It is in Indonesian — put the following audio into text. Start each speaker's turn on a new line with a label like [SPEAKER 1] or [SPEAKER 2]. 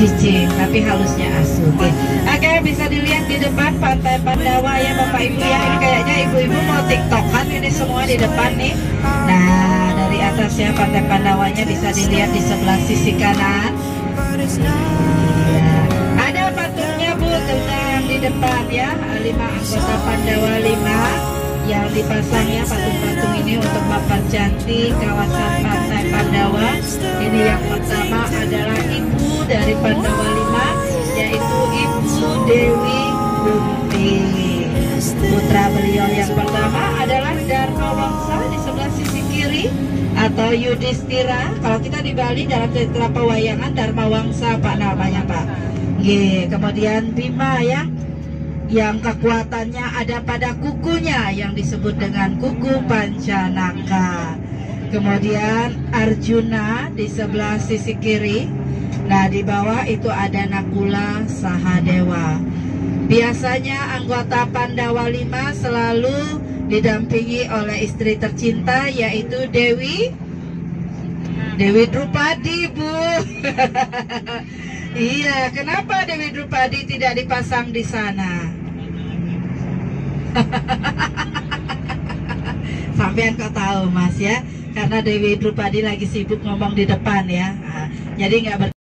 [SPEAKER 1] cicing, tapi halusnya asu. Oke, bisa dilihat di depan Pantai Pandawa ya Bapak Ibu ya. Ini kayaknya ibu-ibu mau tiktokan ini semua di depan nih. Nah, dari atas ya Pantai Pandawanya bisa dilihat di sebelah sisi kanan. Ya. Ada patungnya Bu, tenang di depan ya. 5 anggota Pandawa 5 yang dipasang ya patung-patung ini untuk mempercantik kawasan Pantai Pandawa. Ini yang pertama adalah ibu dari Pandawa 5, yaitu Ibu Dewi Gunti. Putra beliau yang pertama adalah Dharma Wangsa di sebelah sisi kiri, atau Yudhistira. Kalau kita di Bali dalam cerita pewayangan Dharma Wangsa Pak namanya Pak. Kemudian Bima ya, yang kekuatannya ada pada kukunya yang disebut dengan kuku Pancanaka. Kemudian Arjuna di sebelah sisi kiri. Nah, di bawah itu ada Nakula Sahadewa. Biasanya anggota Pandawa 5 selalu didampingi oleh istri tercinta, yaitu Dewi Drupadi Bu. Iya, kenapa Dewi Drupadi tidak dipasang di sana? Sampean kok tahu Mas ya, karena Dewi Drupadi lagi sibuk ngomong di depan ya. Nah, jadi nggak